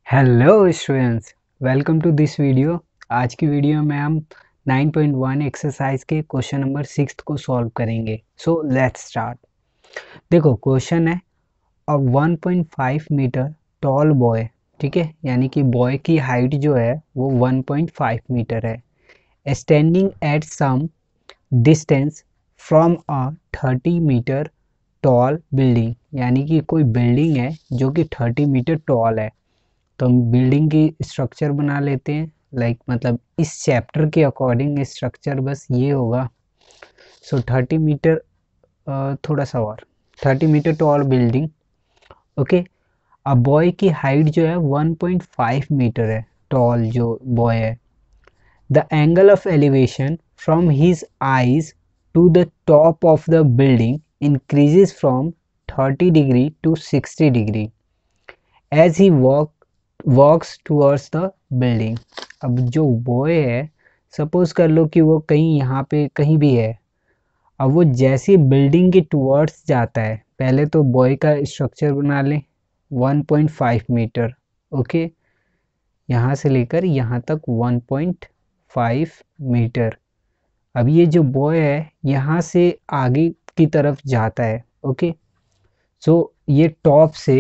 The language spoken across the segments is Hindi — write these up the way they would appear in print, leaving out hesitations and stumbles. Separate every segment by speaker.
Speaker 1: Hello students, welcome to this video. आज की वीडियो में हम 9.1 एक्सरसाइज के क्वेश्चन नंबर 6 को सॉल्व करेंगे। So let's start. देखो क्वेश्चन है अ 1.5 मीटर टॉल बॉय, ठीक है, यानी कि बॉय की हाइट जो है वो 1.5 मीटर है, standing at some distance from a 30 metre tall building, यानी कि कोई बिल्डिंग है जो कि 30 मीटर टॉल है। तो हम बिल्डिंग की स्ट्रक्चर बना लेते हैं, मतलब इस चैप्टर के अकॉर्डिंग स्ट्रक्चर बस ये होगा। सो 30 मीटर, थोड़ा सा और 30 मीटर टॉल बिल्डिंग। ओके, अब बॉय की हाइट जो है 1.5 मीटर है, टॉल जो बॉय है। The angle of elevation from his eyes to the top of the building increases from 30 degree to 60 degree as he walks towards the building. अब जो बॉय है, सपोज कर लो कि वो कहीं यहाँ पे कहीं भी है। अब वो जैसे बिल्डिंग के टूवर्ड्स जाता है, पहले तो बॉय का स्ट्रक्चर बना लें 1.5 मीटर। ओके, यहाँ से लेकर यहाँ तक 1.5 मीटर। अब ये जो बॉय है यहाँ से आगे की तरफ जाता है। ओके, सो ये टॉप से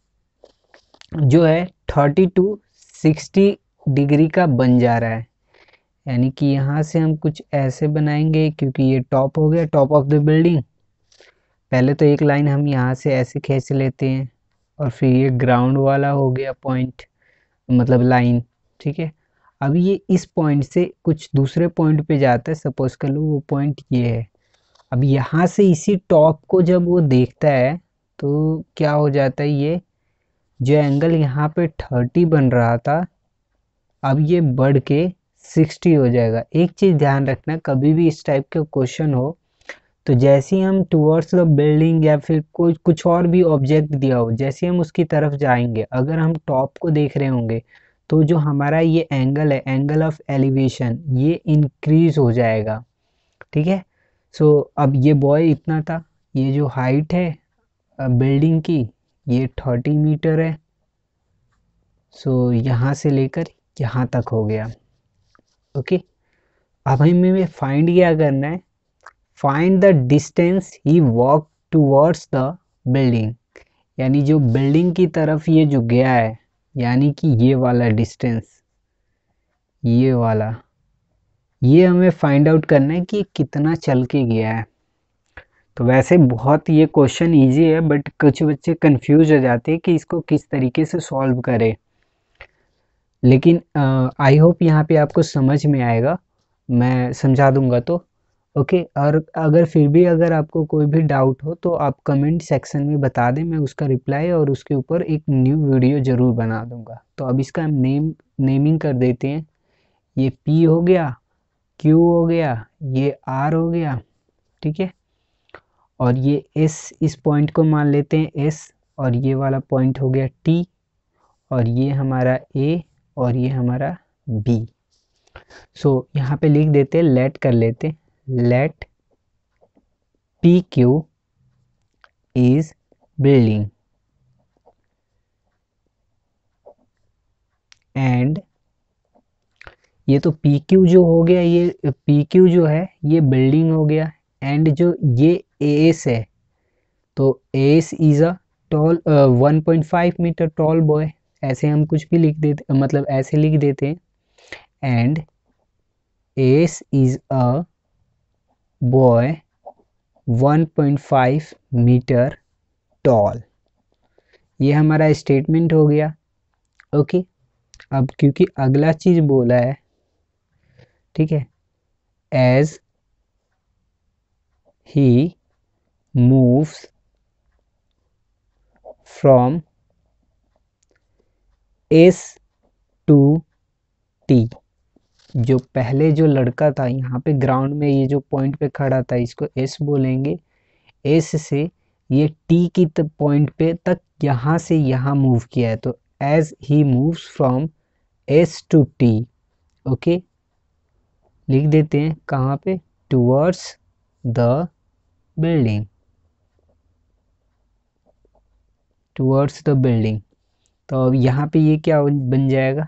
Speaker 1: जो है 30 टू 60 डिग्री का बन जा रहा है, यानी कि यहाँ से हम कुछ ऐसे बनाएंगे क्योंकि ये टॉप हो गया, टॉप ऑफ द बिल्डिंग। पहले तो एक लाइन हम यहाँ से ऐसे खींच लेते हैं और फिर ये ग्राउंड वाला हो गया पॉइंट, मतलब लाइन। ठीक है, अब ये इस पॉइंट से कुछ दूसरे पॉइंट पे जाता है, सपोज कर लो वो पॉइंट ये है। अब यहाँ से इसी टॉप को जब वो देखता है तो क्या हो जाता है, ये जो एंगल यहाँ पे 30 बन रहा था अब ये बढ़ के 60 हो जाएगा। एक चीज़ ध्यान रखना, कभी भी इस टाइप का क्वेश्चन हो तो जैसे ही हम टुवर्ड्स द बिल्डिंग या फिर कोई कुछ और भी ऑब्जेक्ट दिया हो, जैसे हम उसकी तरफ जाएंगे, अगर हम टॉप को देख रहे होंगे तो जो हमारा ये एंगल है, एंगल ऑफ एलिवेशन, ये इंक्रीज हो जाएगा। ठीक है, सो अब ये बॉय इतना था, ये जो हाइट है बिल्डिंग की ये 30 मीटर है। सो यहाँ से लेकर यहाँ तक हो गया। ओके, अब हमें फाइंड क्या करना है, find the distance he walk towards the building, यानी जो बिल्डिंग की तरफ ये जो गया है, यानी कि ये वाला डिस्टेंस, ये वाला, ये हमें फाइंड आउट करना है कि कितना चल के गया है। तो वैसे बहुत ये क्वेश्चन इजी है, बट कुछ बच्चे कंफ्यूज हो जाते हैं कि इसको किस तरीके से सॉल्व करें, लेकिन आई होप यहाँ पे आपको समझ में आएगा, मैं समझा दूंगा तो। ओके, और अगर फिर भी अगर आपको कोई भी डाउट हो तो आप कमेंट सेक्शन में बता दें, मैं उसका रिप्लाई और उसके ऊपर एक न्यू वीडियो ज़रूर बना दूंगा। तो अब इसका हम नेमिंग कर देते हैं। ये P हो गया, Q हो गया, ये R हो गया, ठीक है, और ये S, इस पॉइंट को मान लेते हैं S, और ये वाला पॉइंट हो गया T, और ये हमारा A, और ये हमारा B। सो यहाँ पे लिख देते हैं, लेट कर लेते, let PQ is building and, ये तो PQ जो हो गया, ये PQ जो है ये बिल्डिंग हो गया, एंड जो ये AS है, तो AS is a tall 1.5 metre tall boy, ऐसे हम कुछ भी लिख देते, मतलब ऐसे लिख देते हैं। And AS is a boy 1.5 metre tall, ये हमारा स्टेटमेंट हो गया। ओके, अब क्योंकि अगला चीज बोला है, ठीक है, as he moves from S to T, जो पहले जो लड़का था यहाँ पे ग्राउंड में, ये जो पॉइंट पे खड़ा था, इसको एस बोलेंगे। एस से ये टी की पॉइंट पे तक यहाँ से यहाँ मूव किया है, तो as he moves from S to T. Okay, लिख देते हैं कहाँ पे, towards the building, towards the building. तो अब यहाँ पे ये क्या बन जाएगा,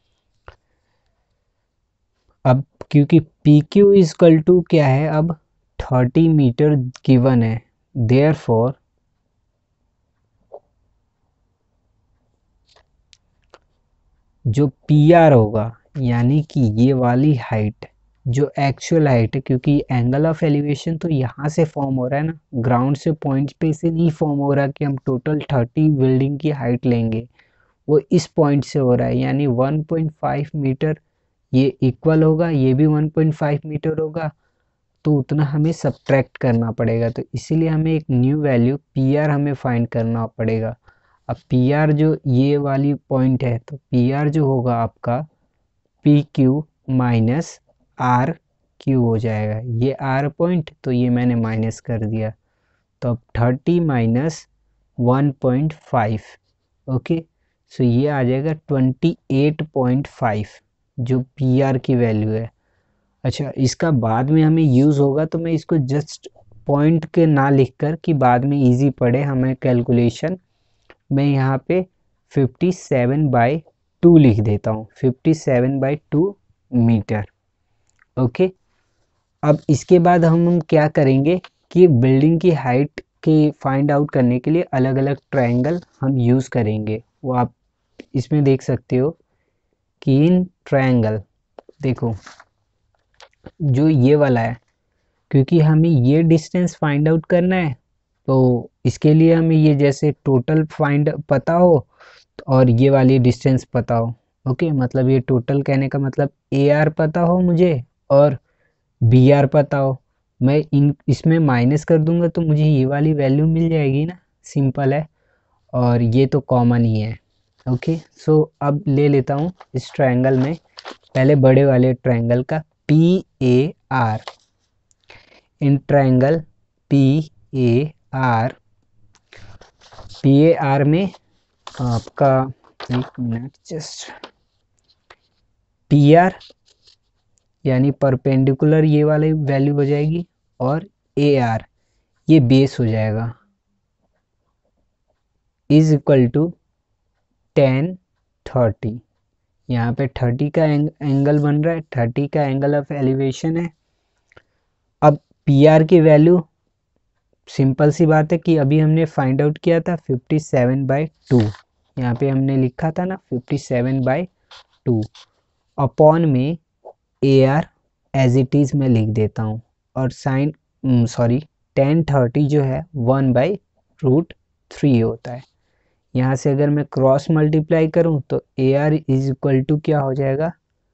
Speaker 1: अब क्योंकि पी क्यू इजकल टू क्या है, अब 30 मीटर गिवन है, देयरफॉर जो पी आर होगा, यानी कि ये वाली हाइट जो एक्चुअल हाइट है, क्योंकि एंगल ऑफ एलिवेशन तो यहाँ से फॉर्म हो रहा है ना, ग्राउंड से पॉइंट पे से नहीं फॉर्म हो रहा कि हम टोटल 30 बिल्डिंग की हाइट लेंगे, वो इस पॉइंट से हो रहा है, यानी 1.5 मीटर ये इक्वल होगा, ये भी 1.5 मीटर होगा, तो उतना हमें सब्ट्रैक्ट करना पड़ेगा। तो इसीलिए हमें एक न्यू वैल्यू पी आर हमें फाइंड करना पड़ेगा। अब पी आर जो ये वाली पॉइंट है, तो पी आर जो होगा आपका P Q minus R Q हो जाएगा, ये आर पॉइंट तो ये मैंने माइनस कर दिया, तो अब 30 माइनस 1.5, ओके, सो ये आ जाएगा 28.5 जो पी आर की वैल्यू है। अच्छा, इसका बाद में हमें यूज़ होगा, तो मैं इसको जस्ट पॉइंट के ना लिख कर कि बाद में इजी पड़े हमें कैलकुलेशन, मैं यहाँ पे 57/2 लिख देता हूँ, 57/2 मीटर, ओके। अब इसके बाद हम क्या करेंगे कि बिल्डिंग की हाइट के फाइंड आउट करने के लिए अलग अलग ट्रायंगल हम यूज़ करेंगे, वो आप इसमें देख सकते हो कि इन ट्रायंगल, देखो जो ये वाला है, क्योंकि हमें ये डिस्टेंस फाइंड आउट करना है, तो इसके लिए हमें ये जैसे टोटल फाइंड पता हो और ये वाली डिस्टेंस पता हो, ओके, मतलब ये टोटल कहने का मतलब ए आर पता हो मुझे और बी आर पता हो, मैं इन इसमें माइनस कर दूंगा तो मुझे ये वाली वैल्यू मिल जाएगी ना, सिंपल है, और ये तो कॉमन ही है, ओके। सो अब ले लेता हूँ इस ट्रायंगल में पहले बड़े वाले ट्रायंगल का P A R, in triangle P A R, P A R में आपका, एक मिनट जस्ट, पी आर यानी परपेंडिकुलर ये वाली वैल्यू हो जाएगी, और ए आर ये बेस हो जाएगा, इज इक्वल टू 10/30, यहाँ पे 30 का एंगल बन रहा है, 30 का एंगल ऑफ एलिवेशन है। अब पी आर की वैल्यू सिंपल सी बात है कि अभी हमने फाइंड आउट किया था 57/2, यहाँ पे हमने लिखा था ना 57/2, अपॉन में A R as it is मैं लिख देता हूँ, और साइन सॉरी 10/30 जो है 1/√3 होता है, यहाँ से अगर मैं क्रॉस मल्टीप्लाई करूँ तो A R is equal to क्या हो जाएगा,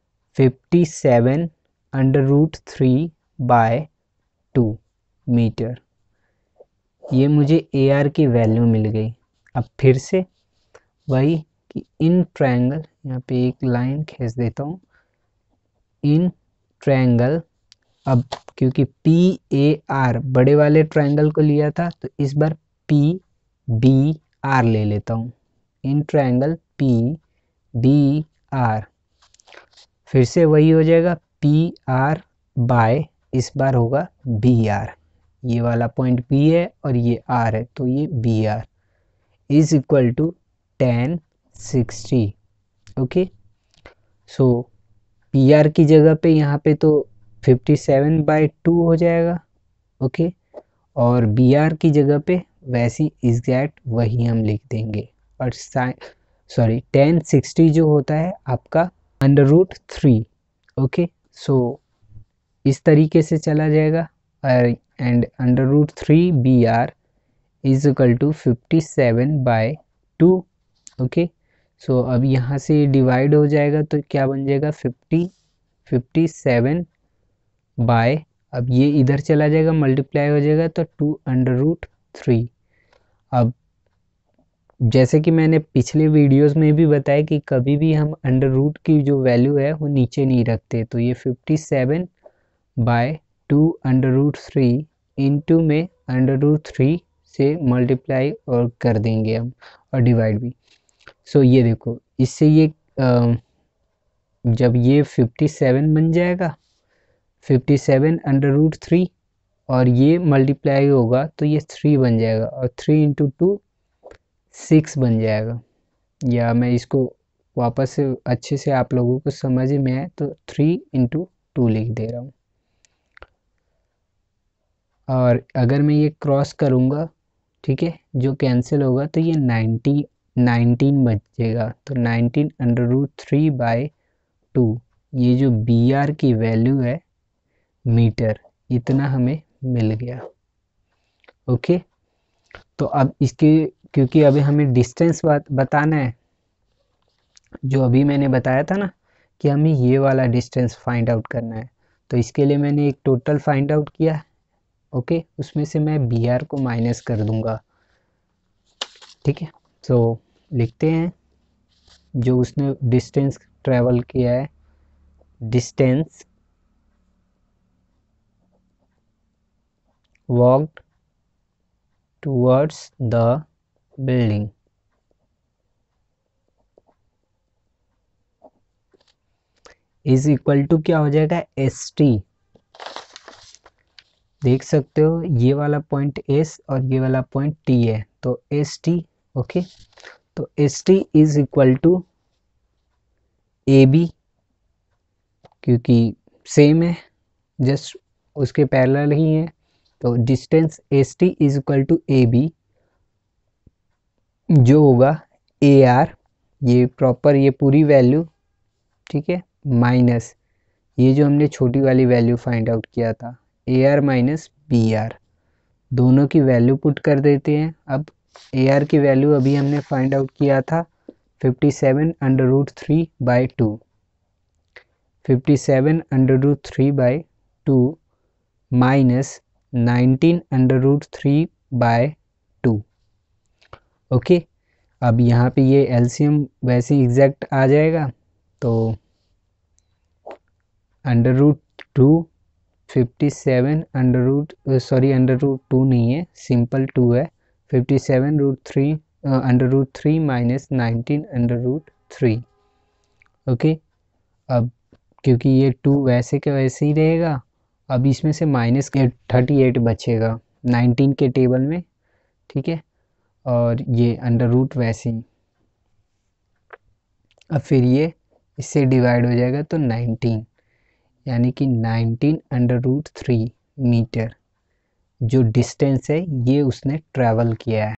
Speaker 1: 57√3/2 मीटर, ये मुझे ए आर की वैल्यू मिल गई। अब फिर से वही कि इन ट्रायंगल, यहाँ पे एक लाइन खींच देता हूँ, इन ट्रायंगल, अब क्योंकि पी ए आर बड़े वाले ट्रायंगल को लिया था, तो इस बार पी बी आर ले लेता हूँ, in triangle P B R, फिर से वही हो जाएगा पी आर बाय, इस बार होगा बी आर, ये वाला पॉइंट बी है और ये आर है, तो ये B R is equal to 1060, okay. So P R की जगह पे यहाँ पे तो 57/2 हो जाएगा, ओके, और बी आर की जगह पे वैसी एग्जैक्ट वही हम लिख देंगे, और सॉरी 1060 जो होता है आपका √3, ओके। सो इस तरीके से चला जाएगा, and √3 B R is equal to 57/2, okay. So अब यहाँ से डिवाइड हो जाएगा तो क्या बन जाएगा 57 बाय, अब ये इधर चला जाएगा मल्टीप्लाई हो जाएगा तो 2√3। अब जैसे कि मैंने पिछले वीडियोस में भी बताया कि कभी भी हम अंडर रूट की जो वैल्यू है वो नीचे नहीं रखते, तो ये 57/2√3 इंटू में √3 से मल्टीप्लाई और कर देंगे हम, और डिवाइड भी। सो ये देखो, इससे ये जब ये 57 बन जाएगा, 57/√3, और ये मल्टीप्लाई होगा तो ये 3 बन जाएगा, और 3 × 2 6 बन जाएगा, या मैं इसको वापस से अच्छे से आप लोगों को समझ में आए तो 3 × 2 लिख दे रहा हूँ। और अगर मैं ये क्रॉस करूँगा, ठीक है, जो कैंसिल होगा तो ये 19 बचेगा। तो 19√3/2, ये जो बी आर की वैल्यू है मीटर, इतना हमें मिल गया। ओके, तो अब इसके, क्योंकि अभी हमें डिस्टेंस बताना है, जो अभी मैंने बताया था ना कि हमें ये वाला डिस्टेंस फाइंड आउट करना है, तो इसके लिए मैंने एक टोटल फाइंड आउट किया। ओके, उसमें से मैं बी आर को माइनस कर दूंगा। ठीक है, तो लिखते हैं जो उसने डिस्टेंस ट्रेवल किया है, distance walked towards the building is equal to क्या हो जाएगा, एस टी। देख सकते हो ये वाला पॉइंट एस और ये वाला पॉइंट टी है, तो एस टी। ओके, तो S T is equal to A B, क्योंकि सेम है, जस्ट उसके पैरेलल ही है। तो distance S T is equal to A B, जो होगा ए आर, ये प्रॉपर ये पूरी वैल्यू, ठीक है, माइनस ये जो हमने छोटी वाली वैल्यू फाइंड आउट किया था, A R minus B R, दोनों की वैल्यू पुट कर देते हैं। अब ए आर की वैल्यू अभी हमने फाइंड आउट किया था 57√3/2, 57√3/2 माइनस 19√3/2। ओके, अब यहाँ पे ये एलसीएम वैसे एग्जैक्ट आ जाएगा, तो √2 57 √2 नहीं है, सिंपल 2 है, 57√3 माइनस 19√3। ओके, अब क्योंकि ये 2 वैसे के वैसे ही रहेगा, अब इसमें से माइनस 38 बचेगा 19 के टेबल में, ठीक है, और ये √ वैसे ही, अब फिर ये इससे डिवाइड हो जाएगा तो 19, यानी कि 19√3 मीटर जो डिस्टेंस है ये उसने ट्रैवल किया है।